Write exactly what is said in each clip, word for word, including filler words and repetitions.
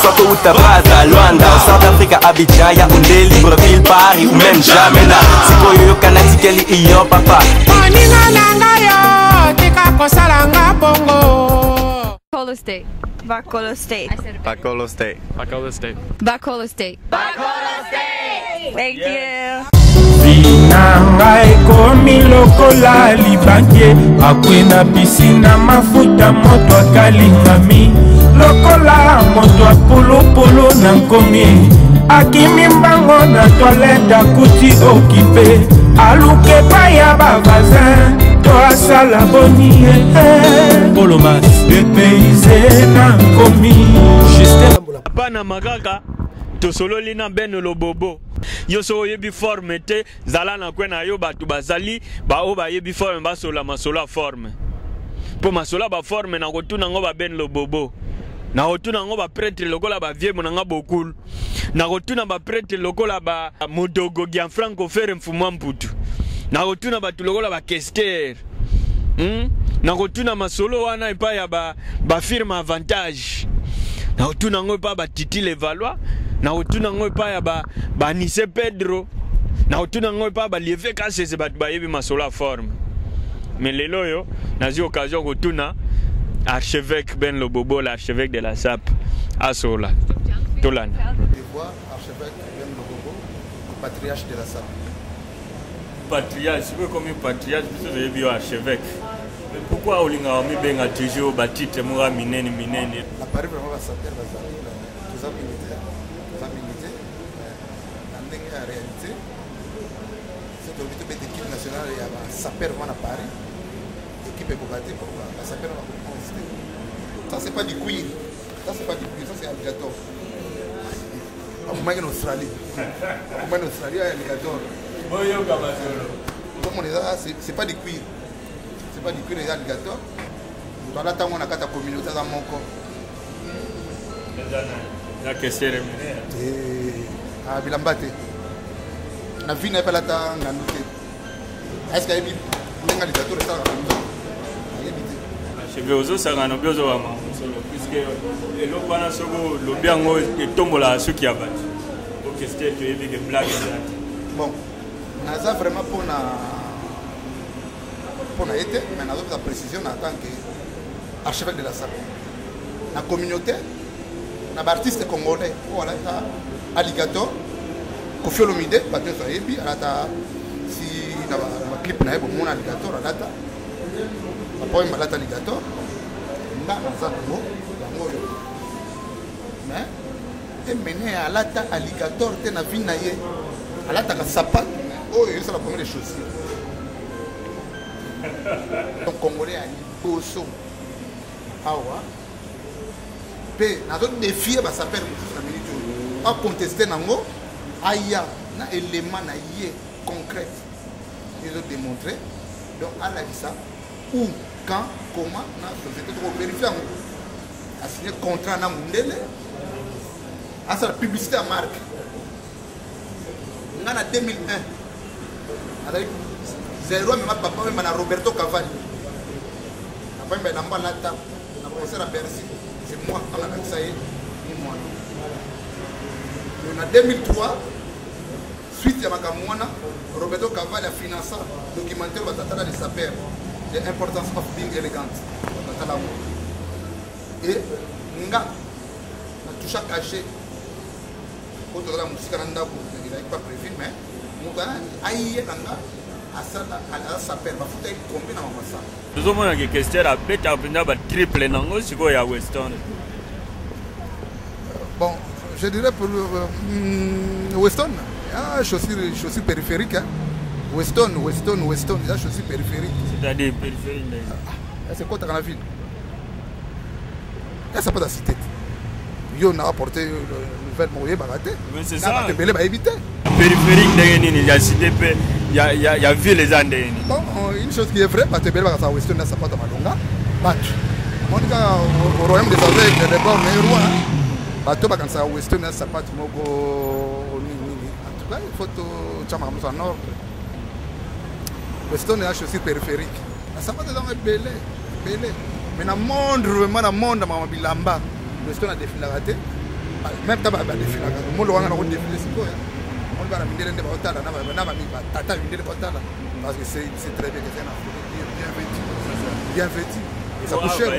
soit que Outa Braza, Luanda, au South Africa, Abidjan, Yaoundé, Libreville, Paris ou même Jamena. Si Koyo Kanatikeli iyo papa. Moninga nangayo, tika kosalanga bongo. Bacollo State. Bacollo State. Bacollo State. Bacollo State. Bacollo State. Bacollo State. Thank you. Vinanga ekomi lokola libanke akwena pisina mafuta moto akalingami lokola moto apolopolo na nkomi akimi mbango na toilette akuti okipe aluke pa ya bavazin to asala boni polomas epeize na nkomi Pana makaka tosololi na beno lobobo yo so yebi forme te zala na kwena yo batu bazali ba o ba yebi forme basola masola forme po masola ba forme na kotuna ngo ba ben lobobo na kotuna ngo ba prêtre lokola ba vie monanga bokul na kotuna ba prêtre lokola ba modogo gian franco fere mfumwa mputu na kotuna batu lokola ba kester hmm? na kotuna masolo wana epa ya ba ba firme avantage na kotuna ngo epa ba titi le valois na utuna ngoi pa ya ba ba Nise Pedro na utuna ngoi pa ba lieve kase se bat ba yebi masola forme mais lelo yo nazi occasion kutuna archevêque Ben Lobobo l'archevêque de la S A P asola tolana archevêque Ben Lobobo patriarche de la S A P patriarche c'est comme patriarche parce que yebi archevêque mais pourquoi olinga omi benga toujours ba titre mura minene minene la pari vraiment va s'appeler bazali tous amis en réalité, cette équipe nationale il y a un sapeur à Paris, l'équipe est bogatée pour la sapeur à Paris. Ça c'est pas du cuir, ça c'est pas du cuir, ça c'est alligator. Au moins en Australie, au moins en Australie il y a alligator. Comme on est là, c'est pas du cuir, c'est pas du cuir, il y a alligator. Dans la temps on a quatre communautés dans mon corps. La question est à Bilambate. Na vie n'est pas là tant ngandute. Est-ce qu'il y a des gens qui sont là? Je vais oser ça ngano biozo wa ma puisque elo bana soko lo biango e tombola suki ya bati. Donc c'était que yebi que blague ça. Bon, naza vraiment pour na pour na été mais nazo la précision en tant que archevêque de la S A P. La communauté na artiste congolais voilà ta alligator Koffi Olomide bato so yebi alata si na ba clip na yebo mona alligator alata apoy malata alligator nga naza ngo yango yo mais te mene alata alligator te na vina ye alata ka sapat oh c'est la première chose donc congolais ani boso awa pe nazo défier ba saper na minute a contester nango aya na élément na yé concret ils ont démontré donc à la ça où quand comment na société pour vérifier a signé contrat na mundele à sa publicité à marque ngana deux mille un avec zéro même papa même na Roberto Cavalli après ben na mbalata na concert à Bercy c'est moi on a ça y est ni moi en deux mille trois suite à Makamouana Roberto Cavalli a financé le documentaire Batatala de Saper the importance of being elegant et nga na toucha caché autour de la musique nanda il n'avait pas prévu mais mugana aïe nanga asala ala Saper ba futa combien na massa nous avons une question à bête à venir ba triple nango siko ya Weston. Bon, je dirais pour euh, Weston, ah, chaussures, chaussures périphériques. Hein. Weston, Weston, Weston, il y a chaussures périphériques. C'est-à-dire périphériques. Ah, c'est quoi dans la ville? Là, ça pas dans la cité. Yo, on a apporté le nouvelle moyen baraté. Mais c'est ça. Il va éviter. Périphérique, il y a cité, il y a, il y a, il y a ville les Andes. Bon, une chose qui est vraie, parce que Bélé va Weston, ça pas dans Malonga. Match. Mon gars, au royaume des aveugles, les bords, les rois. Bato bakansa Weston na sapato moko nini en tout cas il faut to chama comme ça en ordre. Weston na chaussure périphérique na sapato dans belé belé mais na monde vraiment na monde ma bilamba Weston a défilé raté même temps ba défiler ka mo lo wana ko défiler siko ya on va la mindele de batala na ba na ba mi ba tata mindele batala parce que c'est c'est très bien que c'est bien vêtu bien vêtu ça coûte cher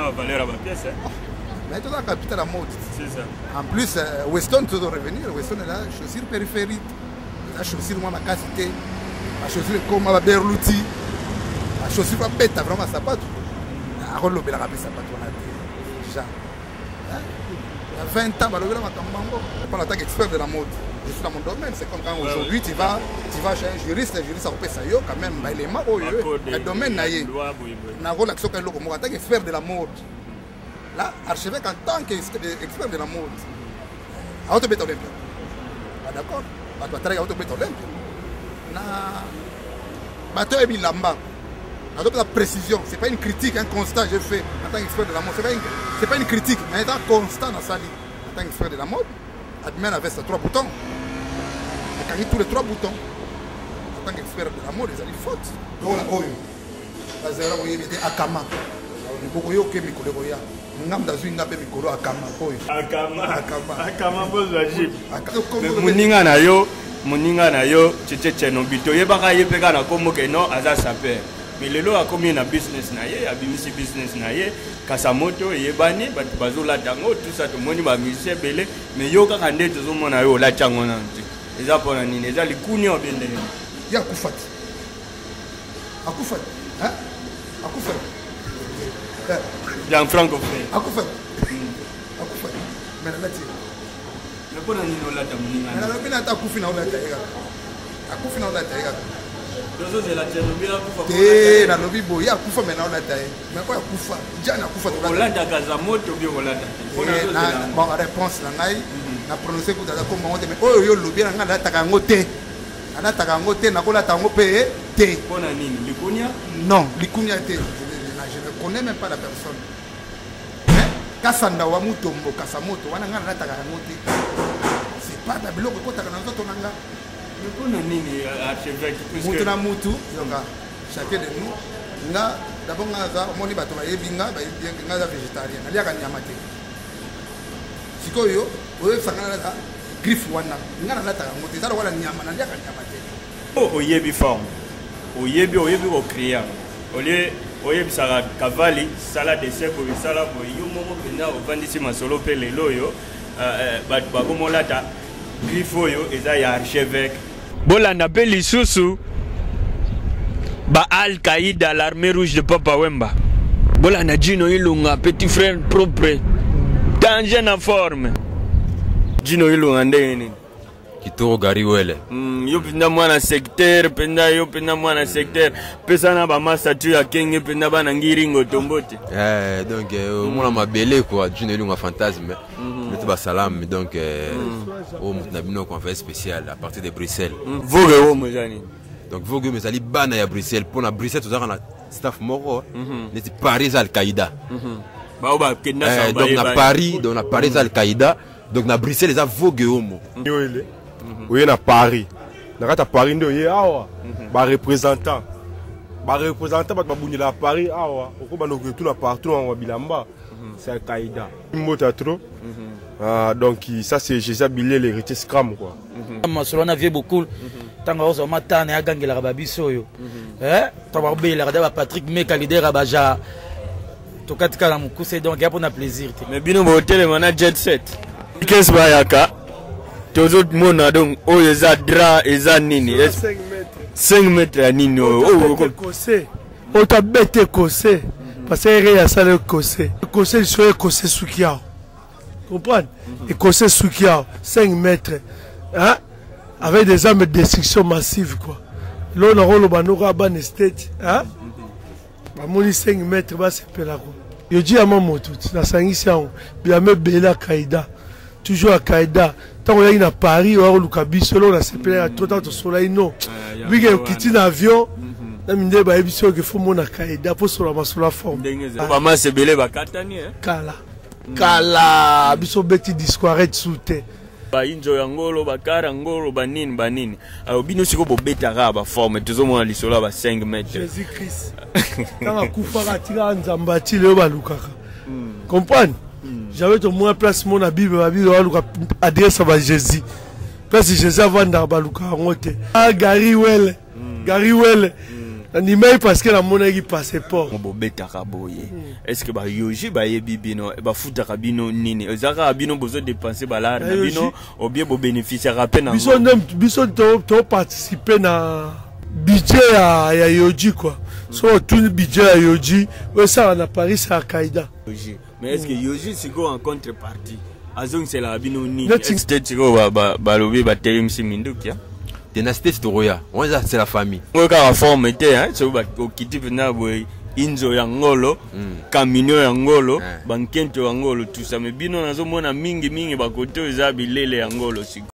mais tout la capitale à mode c'est ça en plus Weston tout revenir Weston là chaussures périphériques la chaussure moi ma qualité la chaussure comme ma Berluti la chaussure pas bête vraiment ça pas tout à rôle le la ça pas tout là déjà il y a vingt ans, je ne pas l'attaque expert de la mode. Je suis dans mon domaine. C'est comme quand aujourd'hui tu vas, tu vas chez un juriste, un juriste a repéré ça quand même. Il est marrant. Le domaine n'a pas l'action qu'un loco. Moi, expert de la mode. Là, archevêque en tant qu'expert de la mode. À Autobet Olympia. D'accord. À toi, tu as Autobet Olympia. Na, bateau et bilamba. Donc la précision, ce n'est pas une critique, un constat que j'ai fait en tant qu'expert de la mode. Ce n'est pas, pas une critique, mais un constat dans sa vie. En tant qu'expert de la mode, admet la veste à trois boutons. Et quand il y a tous les trois boutons, en tant qu'expert de la mode, ils ont des fautes. Donc là, la zéro, il y a Akama. Il y a des mikolo. Il y a des mikolo Akama. Akama. Akama. Akama, vous agissez. Moninga na yo, moninga na yo, tchétché tchénobito. Yebaka yepeka na komo ke no, aza saper. Mais le lot a combien de business naie, a bimisi business naie, kasamoto et bani, bat bazo la tango, tout ça tout le monde va miser belé, mais yo ka kande tout le monde a yo la tango nanti. Les Japonais, les gens les kuni ont bien de. Ya kufat. Akufat. Hein? Akufat. Bien francophone. Akufat. Akufat. Mais la tire. Mais pour nani no la tango ni ngana. Mais la bina ta kufi na ola taïga. Akufi na ola taïga. Eh, na lobi boy, ya kufa maintenant la taille. Mais quoi kufa? Déjà na kufa to la taille. Kazamoto bi Hollande. Na bon réponse na ngai na prononcer ko dala ko monte mais oyo yo lobi na ngala taka ngote. Ana taka ngote na ko la tango pe te. Pona nini? Likunya? Non, likunya te. Je ne connais même pas la personne. Mais kasanda wa mutombo kasamoto wana ngala taka ngote. C'est pas da biloko ko taka na nzoto nanga. Mutu na mutu, chacun de nous, nga d'abord nga moni bato bayebi nga nga za végétarien, aliaka nyama te. Sikoyo, oyo sangana na griffe wana, nga na lata ngo te, zara wala nyama na aliaka nyama te. Oh, oyebi forme. Oyebi oyebi ko créer. Olé oyebi sara kavali, salade de sebo, sala bo yo momo pena ovandisi masolo pe lelo yo, euh ba ba komo lata griffe oyo eza ya archevêque. Bolanda pe lisusu ba Al-Qaïda, l'armée rouge de Papa Wemba. Bolanda Gino Ilunga, petit frère propre. Danger na forme. Gino Ilunga ndeni. Kitoro Gariwele. Mm, yo pinda mwana secteur, pinda yo pinda mwana secteur. Pesa na ba masatu ya kenge pinda bana ngiringo tombote. Eh donc euh, mm. Mwana mabele quoi, Gino Ilunga fantasme. Mettez ba salam donc euh, mm. Au mutabino qu'on fait spécial à partir de Bruxelles. Vogue wo mojani. Donc vogue mais ali bana ya Bruxelles pour na Bruxelles tout ça na staff moro. Neti Paris Al-Qaïda. Ba oba kenda sa ba. Donc na Paris, donc na Paris Al-Qaïda, donc na Bruxelles les a vogue homo. Yoele. Oui na Paris. Na kata Paris ndo ye awa. Ba représentant. Ba représentant ba babunila Paris awa. Okoba no tout na partout na Bilamba. C'est Al-Qaïda. Mota trop. Ah, donc ça c'est Jésus Bilé l'héritier Scram quoi. Masolana vie beaucoup. Tanga ozo matane agangela babiso yo. Eh, tababela ba Patrick Meka leader abaja. Tokatika la mukuse donc ya pona plaisir. Mais bino bo hotel mana jet set. Qu'est-ce ba yaka? Tozo mona donc oyo za dra eza nini? cinq mètres ya nini oyo? Oh kosé. O ta bête kosé. Parce que il y a ça le kosé. Le kosé il soit kosé soukiao. Comprendre? Et kosé soukiao cinq mètres. Hein? Avec des armes de destruction massive quoi. Là on a rôle banora ban estate, hein? Ba moni cinq mètres ba c'est pela quoi. Yo dis à maman tout, na sangisa on, bien me bela Qaïda. Toujours à Qaïda. Tant on est à Paris, on a le cabisso, on a c'est pela tout temps au soleil non. Oui que quitter l'avion, na minde ba ebiso que faut mon à Qaïda pour sur la masula forme. Maman c'est belé ba katani hein. Kala. Kala, biso beti disparaître sous terre. Ba injo ya ngolo bakara ngolo banini banini alors bino siko bo betaka ba forme tozo mona lisolo ba cinq mètres Jésus Christ kanga kufa ka tira nzamba ti le ba lukaka comprendre j'avais ton moins place mon Bible ma Bible adresse à Jésus place Jésus avant d'arbaluka ngote ah Gary Well Gary Well animé parce que la monnaie qui passeport bon beta kaboye est-ce que ba yoji ba yebi bino ba futa kabino nini ezaka bino besoin dépenser balar na bino ou bien bo bénéficier rapena biso ndem biso to to participer na budget ya ya yoji quoi so tout budget ya yoji ouais ça na Paris c'est Al-Qaïda mais est-ce que yoji c'est quoi en contrepartie azong c'est la bino nini est-ce que ba ba lobi ba teyim simindukia Dynastie Storoya, c'est la famille. On a forme hein, c'est au kiti vena boy inzo yangolo, camino yangolo, bankento yangolo tout ça mais bino nazo mona mingi mingi ba kote za bilele yangolo siko.